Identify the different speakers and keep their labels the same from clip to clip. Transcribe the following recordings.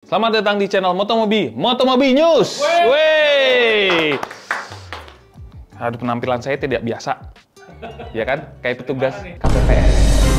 Speaker 1: Selamat datang di channel Motomobi News. Wey. Aduh, penampilan saya tidak biasa, ya kan? Kayak petugas KPPS.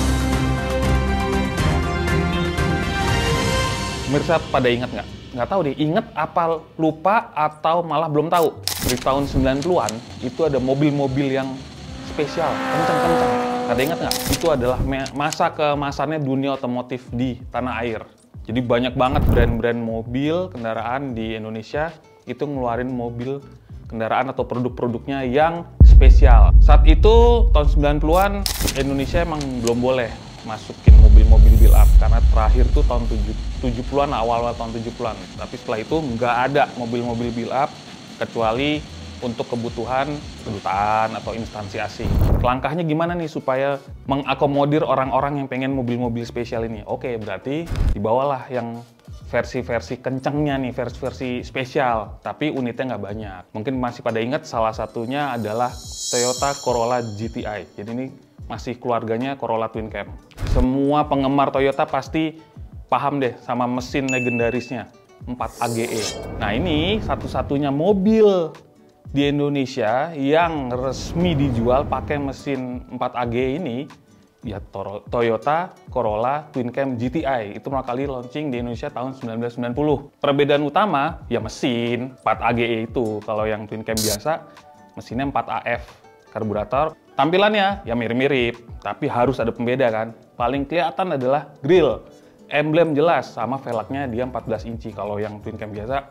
Speaker 1: Pemirsa pada ingat nggak? Nggak tahu deh, inget apa lupa atau malah belum tahu. Di tahun 90-an itu ada mobil-mobil yang spesial, kencang-kencang. Ada ingat nggak? Itu adalah masa keemasannya dunia otomotif di tanah air. Jadi banyak banget brand-brand mobil, kendaraan di Indonesia itu ngeluarin mobil, kendaraan atau produk-produknya yang spesial. Saat itu tahun 90-an Indonesia emang belum boleh masukin mobil-mobil build up karena terakhir tuh tahun 70-an, awal-awal tahun 70-an. Tapi setelah itu nggak ada mobil-mobil build up kecuali untuk kebutuhan kedutaan atau instansi asing. Langkahnya gimana nih supaya mengakomodir orang-orang yang pengen mobil-mobil spesial ini? Oke, berarti dibawalah yang versi-versi kencengnya nih, versi-versi spesial, tapi unitnya nggak banyak. Mungkin masih pada ingat salah satunya adalah Toyota Corolla GTI. Jadi ini masih keluarganya Corolla Twin Cam. Semua penggemar Toyota pasti paham deh sama mesin legendarisnya, 4 AGE. Nah ini satu-satunya mobil di Indonesia yang resmi dijual pakai mesin 4 AGE ini, ya Toyota Corolla Twin Cam GTI. Itu pertama kali launching di Indonesia tahun 1990. Perbedaan utama ya mesin 4 AGE itu. Kalau yang Twin Cam biasa mesinnya 4 AF karburator. Tampilannya ya mirip-mirip, tapi harus ada pembeda kan. Paling kelihatan adalah grill, emblem jelas, sama velgnya dia 14 inci. Kalau yang Twin Cam biasa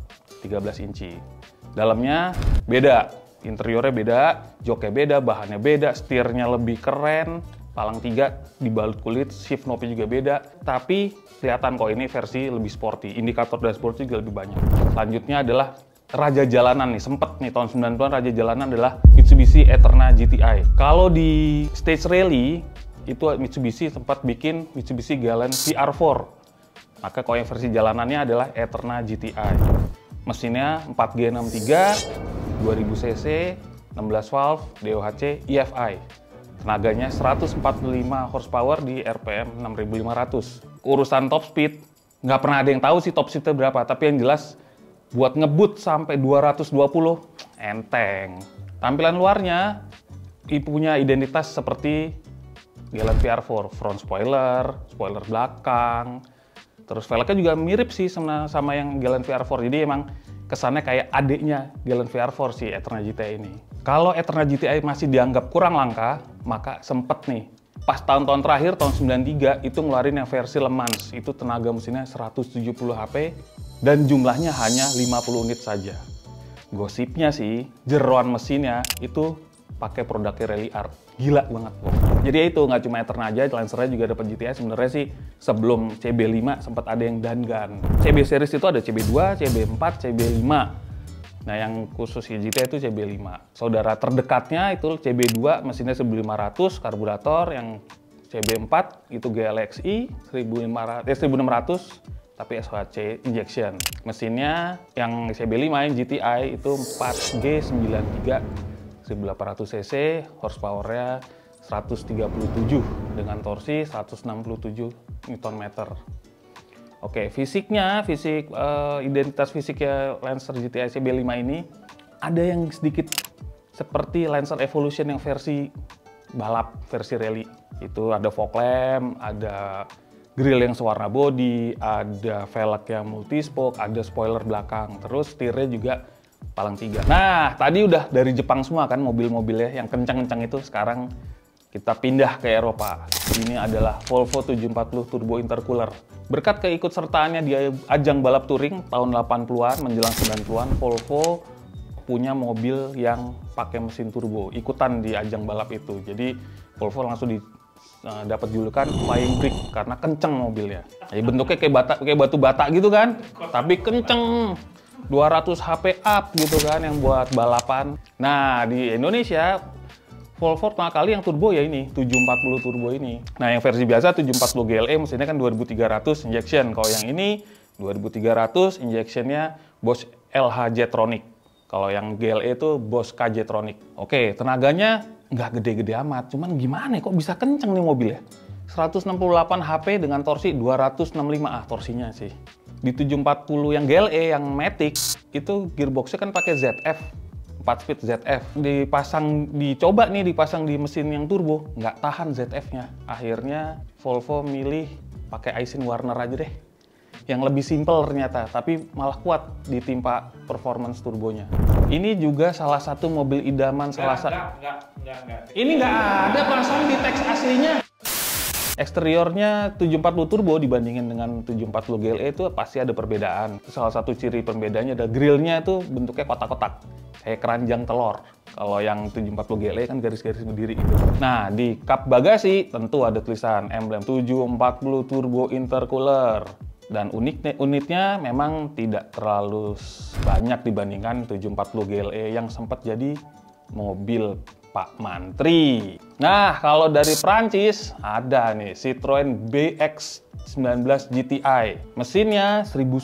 Speaker 1: 13 inci. Dalamnya beda, interiornya beda, joknya beda, bahannya beda, setirnya lebih keren, palang 3 dibalut kulit, shift knob-nya juga beda, tapi kelihatan kok ini versi lebih sporty, indikator dashboard juga lebih banyak. Selanjutnya adalah raja jalanan nih, sempet nih tahun 90-an raja jalanan adalah Mitsubishi Eterna GTI. Kalau di stage rally, itu Mitsubishi sempat bikin Mitsubishi Galant VR4. Maka kalau yang versi jalanannya adalah Eterna GTI. Mesinnya 4G63, 2000 cc, 16 valve, DOHC, EFI. Tenaganya 145 horsepower di RPM 6500. Urusan top speed, nggak pernah ada yang tahu sih top speednya berapa, tapi yang jelas buat ngebut sampai 220, enteng. Tampilan luarnya punya identitas seperti Galant VR4, front spoiler, spoiler belakang, terus velgnya juga mirip sih sama yang Galant VR4. Jadi emang kesannya kayak adiknya Galant VR4 si Eterna GTI ini. Kalau Eterna GTI masih dianggap kurang langka, maka sempet nih pas tahun-tahun terakhir, tahun 93 itu ngeluarin yang versi Le Mans. Itu tenaga mesinnya 170 HP dan jumlahnya hanya 50 unit saja. Gosipnya sih jeroan mesinnya itu pakai produknya Rally Art. Gila banget loh. Jadi itu nggak cuma Eterna aja, Lancernya juga dapat GTI. Sebenarnya sih sebelum CB5 sempat ada yang Dangan. CB series itu ada CB2, CB4, CB5. Nah yang khusus GTI itu CB5. Saudara terdekatnya itu CB2 mesinnya 1500 karburator, yang CB4 itu GLXI 1600 tapi SHC injection. Mesinnya yang CB5 yang GTI itu 4G93 1800 cc, horsepower-nya 137 dengan torsi 167 Nm. Oke, fisiknya, identitas fisiknya Lancer GTI CB5 ini ada yang sedikit seperti Lancer Evolution yang versi balap, versi rally. Itu ada fog lamp, ada grill yang sewarna body, ada velg yang multispoke, ada spoiler belakang, terus setirnya juga palang 3. Nah, tadi udah dari Jepang semua kan mobil-mobilnya yang kencang-kencang itu. Sekarang kita pindah ke Eropa. Ini adalah Volvo 740 Turbo Intercooler. Berkat keikutsertaannya di ajang balap touring tahun 80-an menjelang 90-an, Volvo punya mobil yang pakai mesin turbo, ikutan di ajang balap itu. Jadi Volvo langsung dapat julukan Flying Brick karena kenceng mobilnya. Jadi bentuknya kayak batu bata gitu kan, tapi kenceng. 200 HP up gitu kan yang buat balapan. Nah di Indonesia Volvo pertama kali yang turbo ya ini 740 turbo ini. Nah yang versi biasa 740 GLE mesinnya kan 2300 injection. Kalau yang ini 2300 injectionnya Bosch LH Jetronic. Kalau yang GLE itu Bosch KJ Tronic. Oke, tenaganya nggak gede-gede amat. Cuman gimana kok bisa kenceng nih mobilnya? 168 HP dengan torsi 265 torsinya sih. Di 740 yang GLE, yang Matic, itu gearboxnya kan pakai ZF, 4 speed ZF. Dicoba nih dipasang di mesin yang turbo, nggak tahan ZF-nya. Akhirnya Volvo milih pakai Aisin Warner aja deh. Yang lebih simple ternyata, tapi malah kuat ditimpa performance turbonya. Ini juga salah satu mobil idaman
Speaker 2: Enggak.
Speaker 1: Ini nggak ada perasaan di teks aslinya. Eksteriornya 740 turbo dibandingin dengan 740 GLE itu pasti ada perbedaan. Salah satu ciri perbedaannya ada grillnya itu bentuknya kotak-kotak, kayak keranjang telur. Kalau yang 740 GLE kan garis-garis berdiri gitu. Nah, di kap bagasi tentu ada tulisan emblem 740 turbo intercooler. Dan unitnya memang tidak terlalu banyak dibandingkan 740 GLE yang sempat jadi mobil Pak Mantri. Nah, kalau dari Prancis ada nih Citroen BX19 GTI. Mesinnya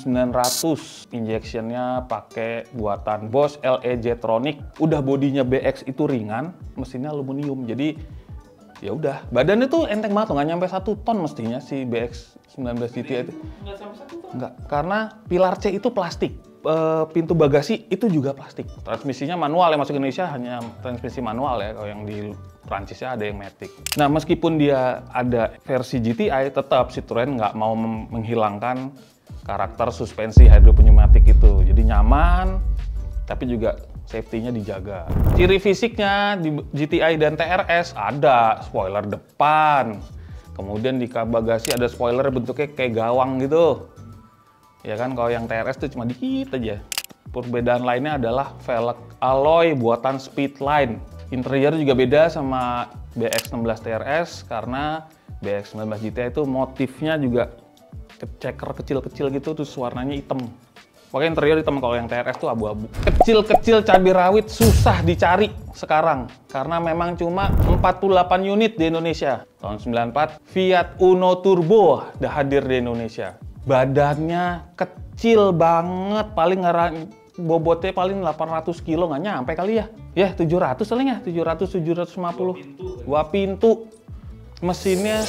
Speaker 1: 1900, injectionnya pakai buatan Bosch LE Jetronic. Udah bodinya BX itu ringan, mesinnya aluminium. Jadi ya udah, badannya tuh enteng banget, nggak nyampe 1 ton mestinya si BX19 GTI itu.
Speaker 2: Nggak sampai 1 ton.
Speaker 1: Nggak, karena pilar C itu plastik. Pintu bagasi itu juga plastik. Transmisinya manual ya, masuk Indonesia hanya transmisi manual ya. Kalau yang di Prancisnya ada yang matic. Nah, meskipun dia ada versi GTI, tetap Citroen nggak mau menghilangkan karakter suspensi hydropneumatic itu. Jadi nyaman, tapi juga safety-nya dijaga. Ciri fisiknya di GTI dan TRS ada spoiler depan. Kemudian di kap bagasi ada spoiler bentuknya kayak gawang gitu. Ya kan, kalau yang TRS itu cuma dikit aja. Perbedaan lainnya adalah velg alloy buatan Speedline. Interior juga beda sama BX16 TRS karena BX19 GTI itu motifnya juga ceker kecil-kecil gitu, terus warnanya hitam. Pokoknya interior hitam, kalau yang TRS tuh abu-abu. Kecil-kecil cabai rawit susah dicari sekarang karena memang cuma 48 unit di Indonesia. Tahun 94 Fiat Uno Turbo udah hadir di Indonesia. Badannya kecil banget, paling bobotnya paling 800 kilo, nggak nyampe kali ya. Ya 700 paling ya, 700-750. 2 pintu. Mesinnya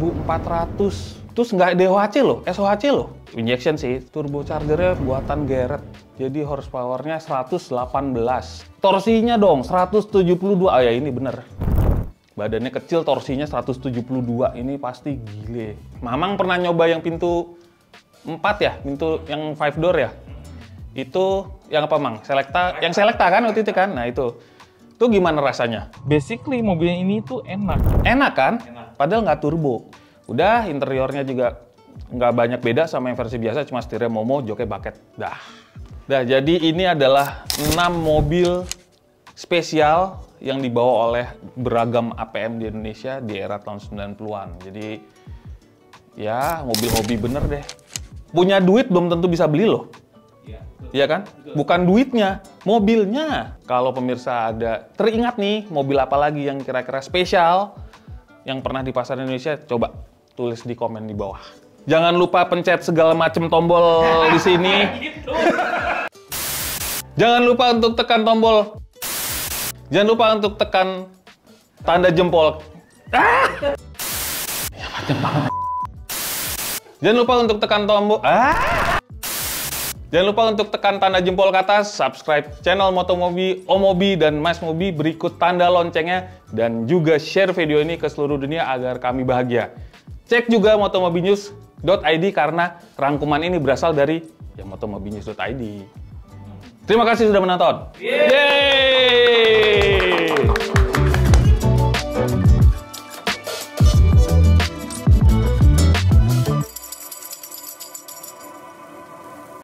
Speaker 1: 1400. Terus nggak DOHC loh, SOHC loh. Injection sih, turbochargernya buatan Garrett. Jadi horsepowernya 118. Torsinya dong 172. Ah ya ini bener. Badannya kecil, torsinya 172. Ini pasti gile. Mamang pernah nyoba yang pintu 4 ya, pintu yang 5 door ya. Itu yang apa, Mang? Selecta, yang Selecta kan waktu itu kan? Nah itu gimana rasanya?
Speaker 2: Basically mobilnya ini tuh enak.
Speaker 1: Enak kan?
Speaker 2: Enak.
Speaker 1: Padahal nggak turbo. Udah, interiornya juga nggak banyak beda sama yang versi biasa, cuma setirnya Momo, joknya bucket. Dah, jadi ini adalah 6 mobil spesial yang dibawa oleh beragam APM di Indonesia di era tahun 90-an. Jadi, ya mobil hobi bener deh. Punya duit belum tentu bisa beli loh. Iya kan? Bukan duitnya, mobilnya. Kalau pemirsa ada teringat nih, mobil apa lagi yang kira-kira spesial yang pernah dipasar di Indonesia, coba tulis di komen di bawah. Jangan lupa pencet segala macam tombol di sini. Jangan lupa untuk tekan tombol. Jangan lupa untuk tekan tanda jempol. Ya macam banget. Jangan lupa untuk tekan tombol. Jangan lupa untuk tekan tanda jempol ke atas, subscribe channel Motomobi, Omobi, dan Mas Mobi, berikut tanda loncengnya, dan juga share video ini ke seluruh dunia agar kami bahagia. Cek juga motomobinews.id karena rangkuman ini berasal dari ya motomobinews.id. Terima kasih sudah menonton. Yeay!